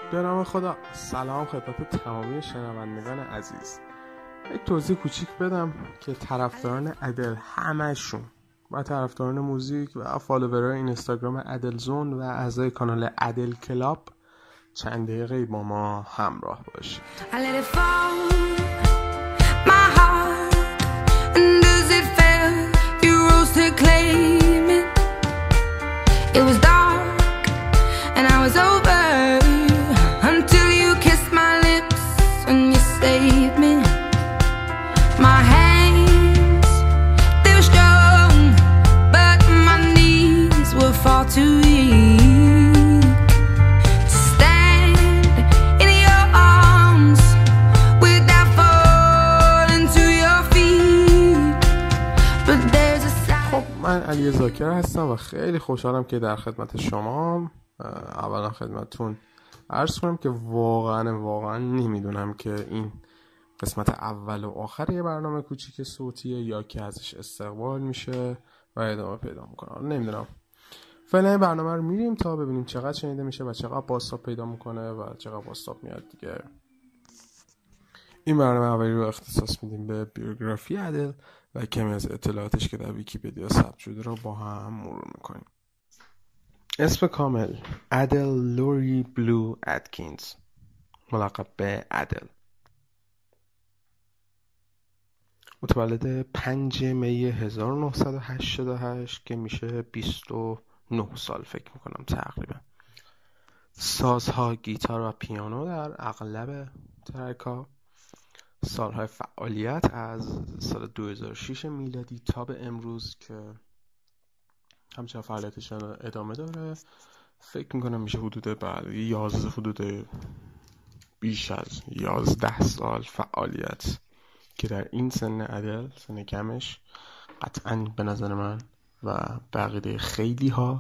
به نام خدا. سلام خدمت تمامی شنوندگان عزیز. یک توضیح کوچیک بدم که طرفداران ادل همشون و طرفداران موزیک و فالوورای اینستاگرام ادل زون و اعضای کانال ادل کلاب چند دقیقه با ما همراه باشید. من علی زاکر هستم و خیلی خوشحالم که در خدمت شما. اولا خدمتتون عرض کنم که واقعا نمیدونم که این قسمت اول و آخر یه برنامه کوچیک صوتیه یا که ازش استقبال میشه و ادامه پیدا میکنه. نمیدونم. فعلا این برنامه رو میریم تا ببینیم چقدر شنیده میشه و چقدر بازتاب پیدا میکنه و چقدر بازتاب میاد دیگه. این برنامه اولی رو اختصاص میدیم به بیوگرافی ادل و کمی از اطلاعاتش که در ویکی‌پدیا ثبت شده رو با هم مرور میکنیم. اسم کامل: ادل لوری بلو اتکینز، ملقب به ادل. متولد 5 می 1988 که میشه 29 سال فکر میکنم تقریبا. سازها گیتار و پیانو در اغلب ترک‌ها. سالهای فعالیت از سال 2006 میلادی تا به امروز که همچنان فعالیتش ادامه داره. فکر میکنم میشه حدود بیش از 11 سال فعالیت که در این سن ادل، سن کمش، قطعاً به نظر من و بقیه خیلی ها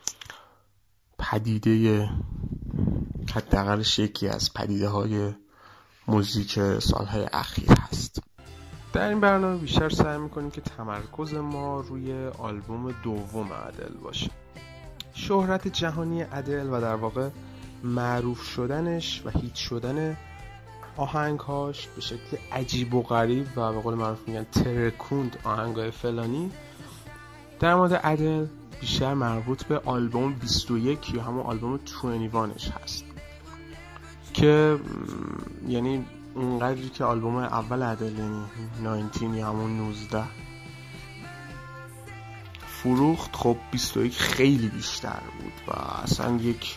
پدیده حداقلش یکی از پدیده های موزیک سالهای اخیر هست. در این برنامه بیشتر سعی میکنیم که تمرکز ما روی آلبوم دوم ادل باشه. شهرت جهانی ادل و در واقع معروف شدنش و هیت شدن آهنگهاش به شکل عجیب و غریب و به قول معروف میگن ترکوند آهنگای فلانی در مورد ادل بیشتر مربوط به آلبوم 21 یا همون آلبوم 21ش هست که یعنی اونقدری که آلبوم اول ادل یعنی 19 یا همون 19 فروخت، خب 21 خیلی بیشتر بود و اصلا یک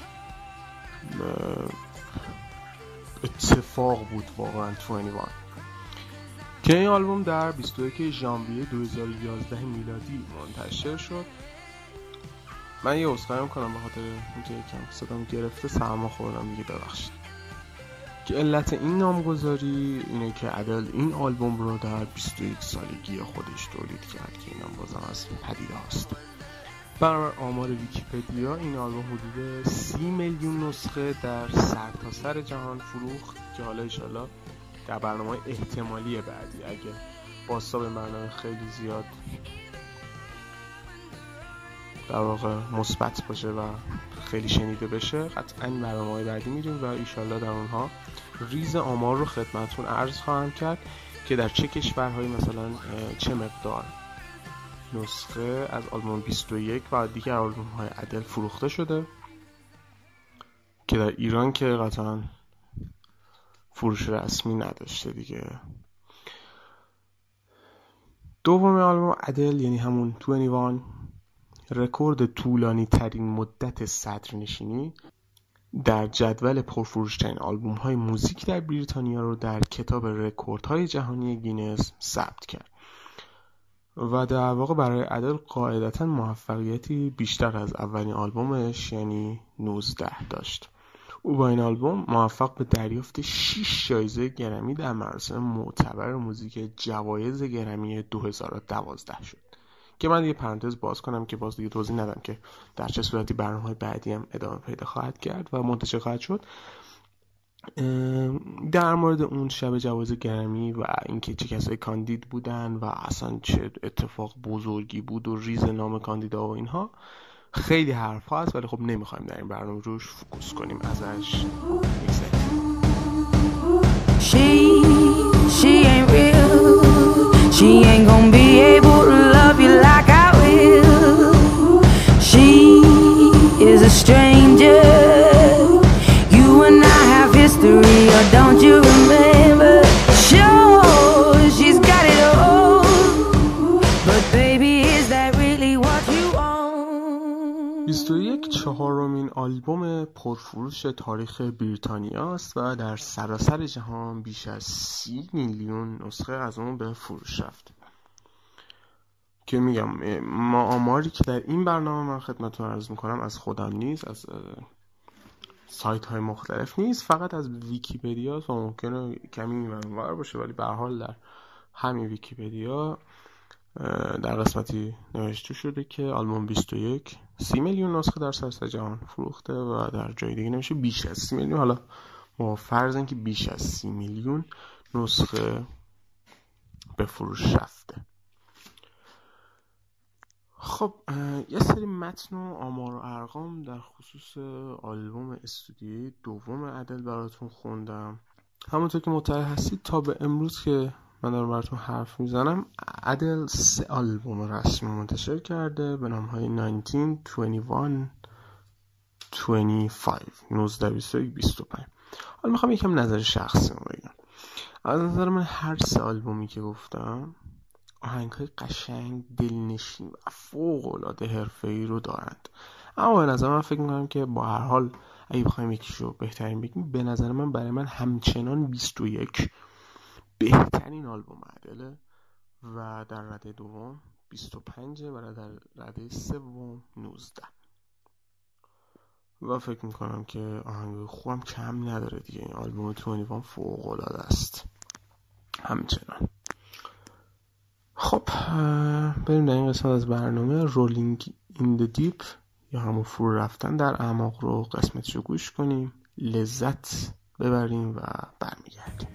اتفاق بود واقعا 21 که این آلبوم در 21 ژانویه 2011 میلادی منتشر شد. من یه عذرخواهی میکنم به خاطر اینکه یکم صدام گرفته، سرما خوردم دیگه، ببخشید. که علت این نامگذاری اینه که ادل این آلبوم رو در 21 سالگی خودش تولید کرد که اینم بازم از این پدیده هست. بر آمار ویکی‌پدیا این آلبوم حدود 30 میلیون نسخه در سرتاسر جهان فروخت که حالا انشالله در برنامه احتمالی بعدی اگه بازتاب برنامه خیلی زیاد در واقع مثبت باشه و خیلی شنیده بشه، قطعاً برنامه‌های بعدی میریم و انشالله در اونها ریز آمار رو خدمتتون عرض خواهم کرد که در چه کشورهایی مثلا چه مقدار نسخه از آلبوم 21 و دیگر آلبوم‌های ادل فروخته شده که در ایران که قطعاً فروش رسمی نداشته دیگه. دوم آلبوم ادل یعنی همون 21 رکورد طولانی ترین مدت صدرنشینی در جدول پرفروش‌ترین آلبوم‌های موزیک در بریتانیا رو در کتاب رکوردهای جهانی گینس ثبت کرد و در واقع برای ادل قاعدتاً موفقیتی بیشتر از اولین آلبومش یعنی 19 داشت. او با این آلبوم موفق به دریافت 6 جایزه گرمی در مراسم معتبر موزیک جوایز گرمی 2012 شد که من یه پرانتز باز کنم که باز دیگه توضیح ندم که در چه صورتی برنامه‌های بعدی هم ادامه پیدا خواهد کرد و منتشر خواهد شد. در مورد اون شب جوایز گرمی و اینکه چه کسایی کاندید بودن و اصلا چه اتفاق بزرگی بود و ریز نام کاندیدا و اینها خیلی حرف هست ولی خب نمیخوایم در این برنامه روش فوکوس کنیم، ازش بگذاریم. She ain't real. She ain't gonna be able to love you like I will. She is a stranger. You and I have history, or don't you remember? Sure, she's got it all, but baby, is that really what you want? 21 چهارمین آلبوم پرفروش تاریخ بریتانیا است و در سراسر جهان بیش از 30 میلیون نسخه از اون به فروش رفت. که میگم ما آماری که در این برنامه من خدمتتون عرض میکنم از خودم نیست، از سایت های مختلف نیست، فقط از ویکی‌پدیا و ممکنه کمی اینور باشه، ولی به هر حال در همین ویکی‌پدیا در قسمتی نوشته شده که آلبوم 21 30 میلیون نسخه در سراسر جهان فروخته و در جای دیگه نمیشه بیش از 30 میلیون. حالا ما فرض که بیش از 30 میلیون نسخه به فروش رفته. خب یه سری متن و آمار و ارقام در خصوص آلبوم استودیویی دوم ادل براتون خوندم. همونطور که مطلع هستید تا به امروز که من دارم براتون حرف میزنم ادل 3 آلبوم رسمی منتشر کرده به نام‌های 19, 21, 25 19, 21, 25. حالا میخوام یکم نظر شخصی رو بگم. از نظر من هر 3 آلبومی که گفتم آهنگ‌های قشنگ، دلنشین و فوق‌العاده حرفه‌ای رو دارند، اما به نظر من فکر می‌کنم که با هر حال اگه بخوایم یکیشو بهترین بگیم، به نظر من برای من همچنان 21 بهترین آلبوم ادله و در رده دوم 25 و در رده سوم 19 و فکر میکنم که آهنگ خوبم کم نداره دیگه. این آلبوم 21 فوق‌العاده است همچنان. خب بریم در این قسمت از برنامه رولینگ این دی دیپ یا همون فرو رفتن در اعماق رو قسمتشو گوش کنیم، لذت ببریم و برمیگردیم.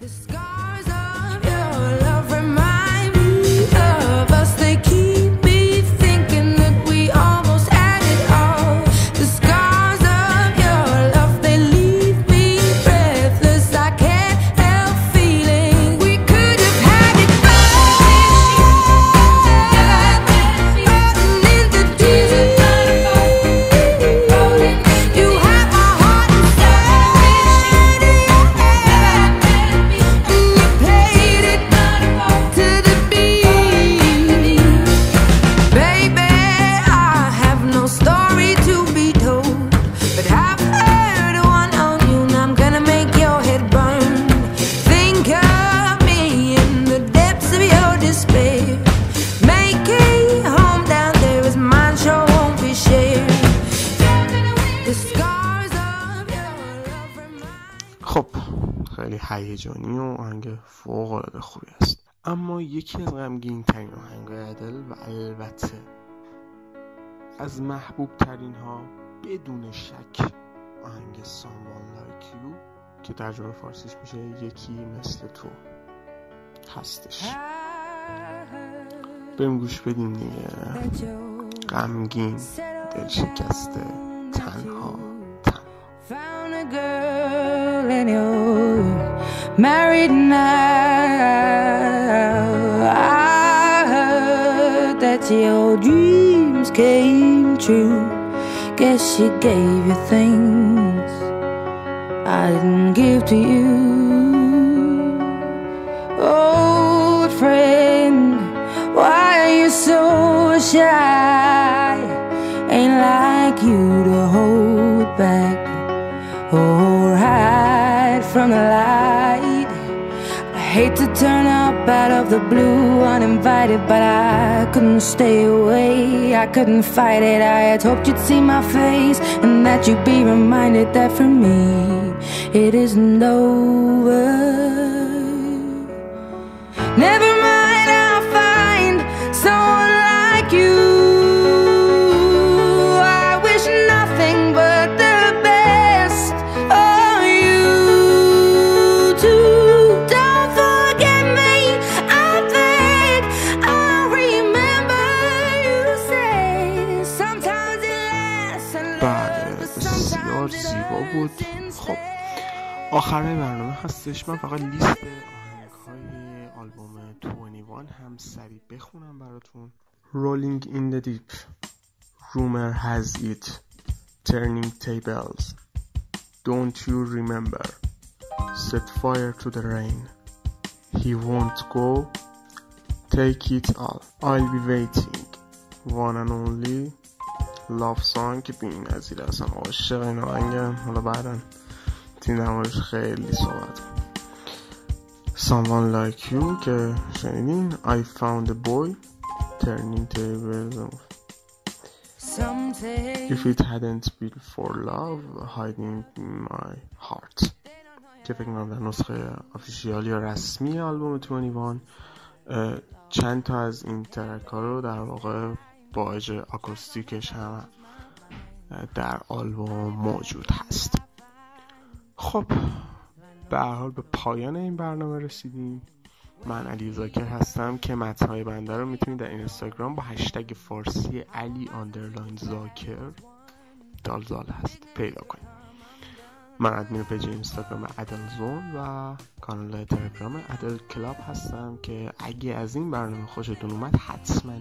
خب خیلی هیجانی و آهنگ فوق‌العاده خوبی است، اما یکی از غمگین ترین آهنگ‌های ادل و البته از محبوب ترین ها بدون شک آهنگ Someone Like You که ترجمه فارسیش میشه یکی مثل تو هستش. بریم گوش بدیم دیگه. غمگین، دلشکسته، تنها. Found a girl and you're married now. I heard that your dreams came true. Guess she gave you things I didn't give to you. Old friend, why are you so shy? Ain't like you to hold back or hide from the light. I hate to turn up out of the blue uninvited, but I couldn't stay away, I couldn't fight it. I had hoped you'd see my face and that you'd be reminded that for me it isn't over. Never mind, I'll find someone like you. I wish nothing but the best of you too. Don't forget me, I beg. I remember you say sometimes it زیبا بود. خب آخرای برنامه هستش. من فقط لیست آهنگ‌های آلبوم 21 هم سریع بخونم براتون. Rolling in the Deep, Rumor Has It, Turning Tables, Don't You Remember, Set Fire to the Rain, He Won't Go, Take It All, I'll Be Waiting, One and Only, Love Song که بین نظیر هستم، عاشق این آهنگم. حالا بعدا تین نمارش خیلی صحبت کنم. Someone Like You که شنیدین. I Found a Boy, Turning Tables, If It Hadn't Been For Love, Hiding In My Heart که فکر کنم در نسخه آفیشیال یا رسمی آلبوم 21 چند تا از این ترک ها رو در واقع با اجرای آکوستیکش هم در آلبوم موجود هست. خب به هر حال به پایان این برنامه رسیدیم. من علی زاکر هستم که متن‌های بنده رو میتونید در اینستاگرام با هشتگ فارسی علی آندرلاین زاکر دالزال هست پیدا کنید. من ادمین پیج اینستاگرام ادل زون و کانال تلگرام ادل کلاب هستم که اگه از این برنامه خوشتون اومد حتما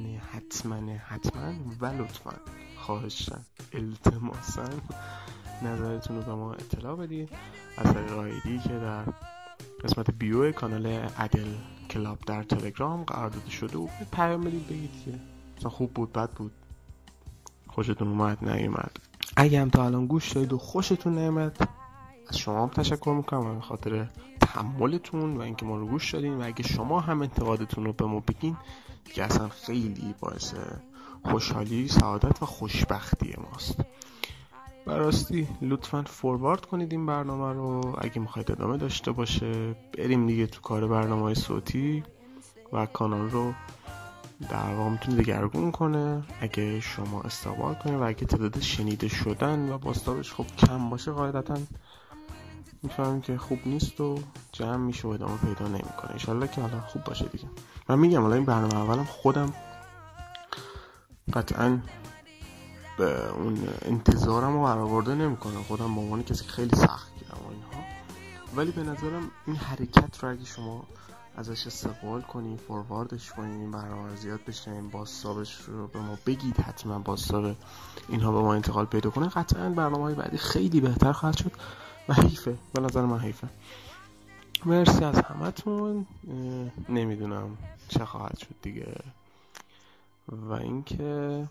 و لطفا خواهشاً التماساً نظرتون رو به ما اطلاع بدید از طریق آیدی که در قسمت بیو کانال ادل کلاب در تلگرام قرار داده شده و پیام بدید بگید که مثلا خوب بود، بد بود، خوشتون اومد، نیومد. اگه هم تا الان گوش دادید و خوشتون نیومد از شما هم تشکر میکنم به خاطر تحملتون و اینکه ما رو گوش دادین و اگه شما هم انتقادتون رو به ما بگین که اصلا خیلی باعث خوشحالی، سعادت و خوشبختی ماست. براستی لطفاً فوروارد کنید این برنامه رو اگه میخواید ادامه داشته باشه. بریم دیگه تو کار برنامه‌های صوتی و کانال رو در واقع میتونه دگرگون کنه اگه شما استقبال کنید و اگه تعداد شنیده شدن و بازتابش خب کم باشه قاعدتاً میفهمیم که خوب نیست و جمع میشه و ادامه پیدا نمیکنه. انشالله که حالا خوب باشه دیگه. من میگم حالا این برنامه اولم خودم قطعاً به اون انتظارم رو برآورده نمیکنم، خودم به عنوان کسی که خیلی سخت گیرم و اینها، ولی به نظرم این حرکت رو اگه شما ازش استقبال کنی، فورواردش کنی، این برنامه رو زیاد بشنوین، بازتابش رو به ما بگید، حتما بازتاب اینها به ما انتقال پیدا کنه، قطعا برنامه‌های بعدی خیلی بهتر خواهد شد و حیفه، به نظر من حیفه. مرسی از همتون. نمیدونم چه خواهد شد دیگه و اینکه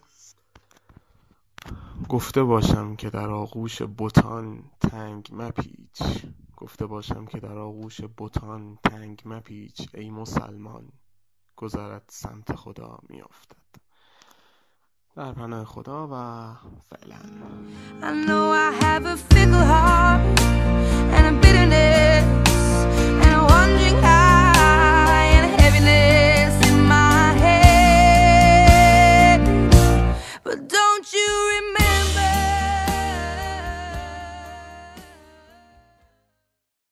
گفته باشم که در آغوش بتان تنگ مپیچ، گفته باشم که در آغوش بتان تنگ مپیچ، ای مسلمان گذرت سمت خدا میافتد. در پناه خدا و فعلا. I know I have a fickle heart